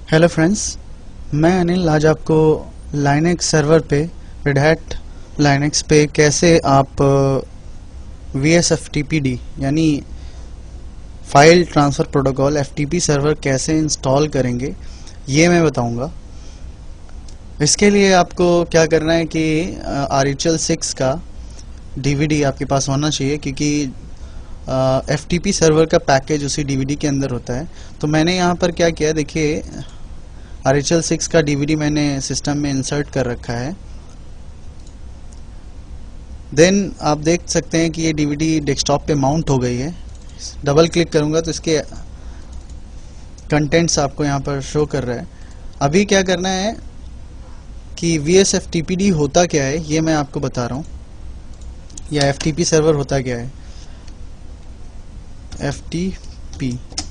Hello friends, मैं अनिल आज आपको लाइनेक्स सर्वर पे रेड हैट लाइनेक्स पे कैसे आप VSFTPD यानी file transfer protocol FTP server कैसे इंस्टॉल करेंगे ये मैं बताऊंगा। इसके लिए आपको क्या करना है कि RHEL 6 का DVD आपके पास होना चाहिए, क्योंकि FTP सर्वर का पैकेज उसी DVD के अंदर होता है। तो मैंने यहाँ पर क्या किया, देखिए RHEL 6 का DVD मैंने सिस्टम में इंसर्ट कर रखा है। देन आप देख सकते हैं कि ये DVD डेस्कटॉप पे माउंट हो गई है। डबल क्लिक करूंगा तो इसके कंटेंट्स आपको यहाँ पर शो कर रहा है। अभी क्या करना है कि VSFTPD होता क्या है ये मैं आपको बता रहा हूँ, या FTP सर्वर होता क्या है। FTP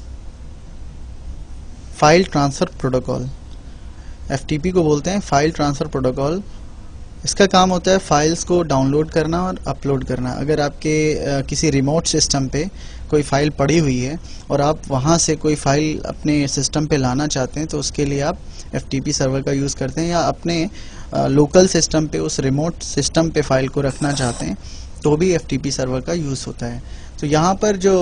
file transfer protocol, FTP को बोलते हैं फाइल ट्रांसफ़र प्रोटोकॉल। इसका काम होता है फाइल्स को डाउनलोड करना और अपलोड करना। अगर आपके किसी रिमोट सिस्टम पे कोई फाइल पड़ी हुई है और आप वहाँ से कोई फाइल अपने सिस्टम पे लाना चाहते हैं तो उसके लिए आप FTP सर्वर का यूज़ करते हैं, या अपने लोकल सिस्टम पे उस रिमोट सिस्टम पे फाइल को रखना चाहते हैं तो भी FTP सर्वर का यूज़ होता है। तो यहाँ पर जो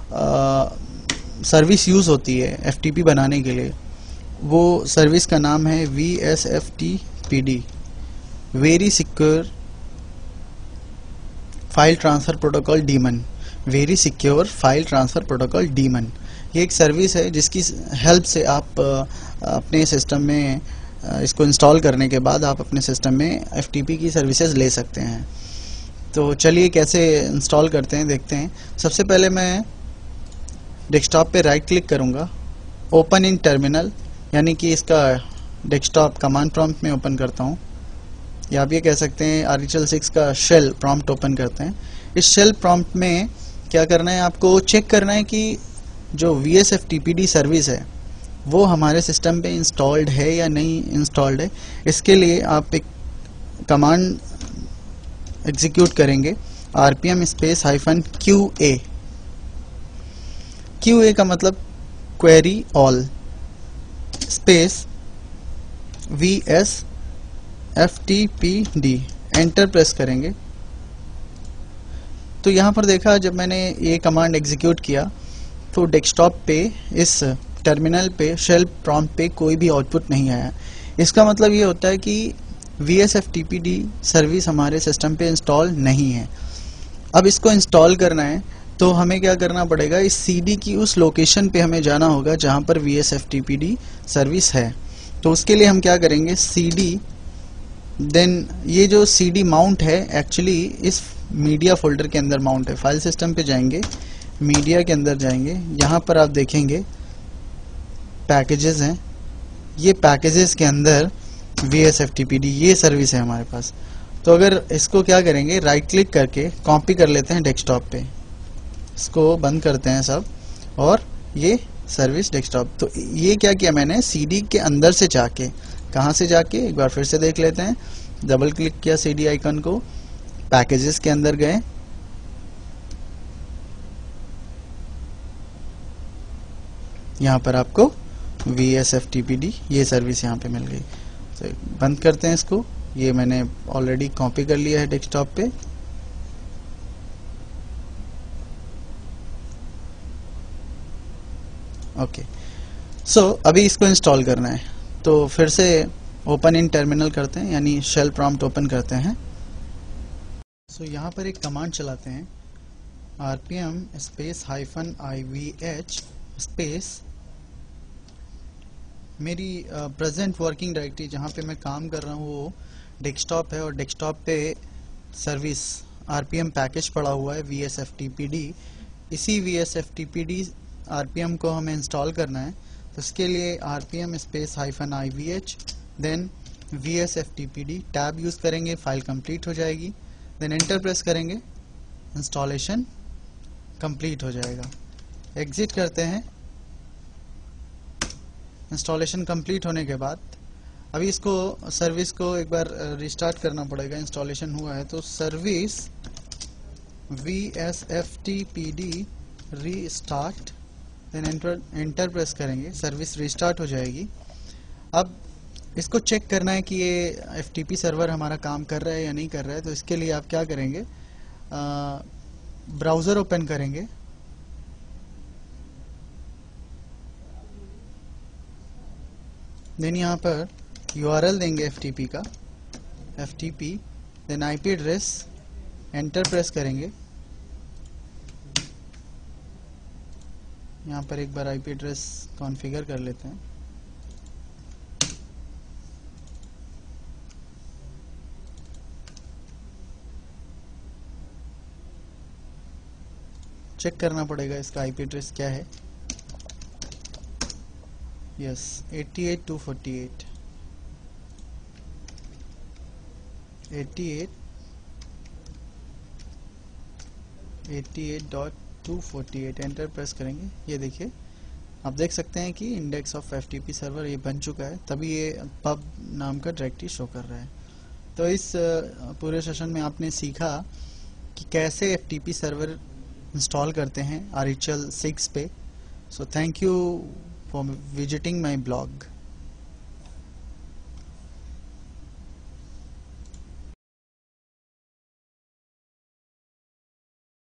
सर्विस यूज़ होती है FTP बनाने के लिए, वो सर्विस का नाम है VSFTPD, very secure file transfer protocol daemon. Very secure file transfer protocol daemon ये एक सर्विस है जिसकी हेल्प से आप अपने सिस्टम में इसको इंस्टॉल करने के बाद आप अपने सिस्टम में FTP की सर्विसेज ले सकते हैं। तो चलिए कैसे इंस्टॉल करते हैं देखते हैं। सबसे पहले मैं डेस्कटॉप पे राइट क्लिक करूँगा, ओपन इन टर्मिनल, यानी कि इसका डेस्कटॉप कमांड प्रॉम्प्ट में ओपन करता हूँ, या आप ये कह सकते हैं RHEL 6 का शेल प्रॉम्प्ट ओपन करते हैं। इस शेल प्रॉम्प्ट में क्या करना है, आपको चेक करना है कि जो VSFTPD सर्विस है वो हमारे सिस्टम पे इंस्टॉल्ड है या नहीं इंस्टॉल्ड है। इसके लिए आप एक कमांड एग्जीक्यूट करेंगे, RPM स्पेस -QA। QA का मतलब query all space VSFTPD, enter press करेंगे। तो यहाँ पर देखा, जब मैंने ये कमांड एग्जीक्यूट किया तो डेस्कटॉप पे इस टर्मिनल पे शेल प्रॉम्प्ट पे कोई भी आउटपुट नहीं आया। इसका मतलब ये होता है कि VSFTPD सर्विस हमारे सिस्टम पे इंस्टॉल नहीं है। अब इसको इंस्टॉल करना है तो हमें क्या करना पड़ेगा, इस CD की उस लोकेशन पे हमें जाना होगा जहाँ पर VSFTPD सर्विस है। तो उसके लिए हम क्या करेंगे, CD, देन ये जो CD माउंट है एक्चुअली इस मीडिया फोल्डर के अंदर माउंट है। फाइल सिस्टम पे जाएंगे, मीडिया के अंदर जाएंगे, यहाँ पर आप देखेंगे पैकेजेस हैं। ये पैकेजेस के अंदर VSFTPD ये सर्विस है हमारे पास। तो अगर इसको क्या करेंगे, राइट क्लिक करके कॉपी कर लेते हैं डेस्कटॉप पे, इसको बंद करते हैं सब, और ये सर्विस डेस्कटॉप। तो ये क्या किया मैंने, CD के अंदर से जाके, कहाँ से जाके एक बार फिर से देख लेते हैं। डबल क्लिक किया CD आइकन को, पैकेजेस के अंदर गए, यहाँ पर आपको VSFTPD ये सर्विस यहाँ पे मिल गई। तो बंद करते हैं इसको, ये मैंने ऑलरेडी कॉपी कर लिया है डेस्कटॉप पे। ओके, सो अभी इसको इंस्टॉल करना है। तो फिर से ओपन इन टर्मिनल करते हैं, यानी शेल प्रॉम्प्ट ओपन करते हैं। सो यहाँ पर एक कमांड चलाते हैं, RPM स्पेस -IVH स्पेस, मेरी प्रेजेंट वर्किंग डायरेक्टरी जहाँ पे मैं काम कर रहा हूँ वो डेस्कटॉप है, और डेस्कटॉप पे सर्विस RPM पैकेज पड़ा हुआ है VSFTPD। इसी VSFTPD RPM को हमें इंस्टॉल करना है। तो इसके लिए RPM space -IVH then VSFTPD tab use करेंगे, फाइल कंप्लीट हो जाएगी। देन एंटर प्रेस करेंगे, इंस्टॉलेशन कंप्लीट हो जाएगा। एग्जिट करते हैं। इंस्टॉलेशन कंप्लीट होने के बाद अभी इसको सर्विस को एक बार रिस्टार्ट करना पड़ेगा। इंस्टॉलेशन हुआ है तो service VSFTPD restart, then enter press करेंगे, सर्विस रिस्टार्ट हो जाएगी। अब इसको चेक करना है कि ये FTP सर्वर हमारा काम कर रहा है या नहीं कर रहा है। तो इसके लिए आप क्या करेंगे, ब्राउज़र ओपन करेंगे, देन यहाँ पर URL देंगे FTP का, FTP, then IP address, enter press करेंगे। यहाँ पर एक बार IP एड्रेस कॉन्फ़िगर कर लेते हैं। चेक करना पड़ेगा इसका IP एड्रेस क्या है। यस, 88.248 88.248 एंटर प्रेस करेंगे। ये देखिए, आप देख सकते हैं कि इंडेक्स ऑफ FTP सर्वर ये बन चुका है, तभी ये पब नाम का डायरेक्टरी शो कर रहा है। तो इस पूरे सेशन में आपने सीखा कि कैसे FTP सर्वर इंस्टॉल करते हैं RHEL 6 पे। So thank you for visiting my blog.